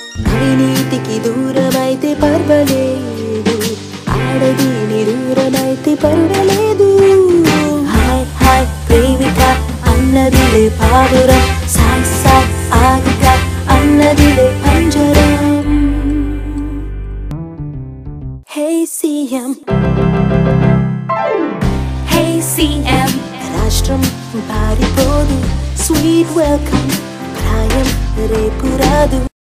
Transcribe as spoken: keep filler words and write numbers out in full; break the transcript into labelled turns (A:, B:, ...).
A: అవినీతికి దూరమైతే పర్వాలేదు, ఆడది నిరూరమైతే పర్వాలేదు. హాయ్ హాయ్ ప్రేమిక అన్నదిలే పావురం, సాయ్ సాయ్ ఆగిక అన్నదిలే పంజరం. హే సీఎం, హే సీఎం, రాష్ట్రం పారిపోదు, స్వీట్ వెల్కమ్ ప్రాయం రేపు రాదు.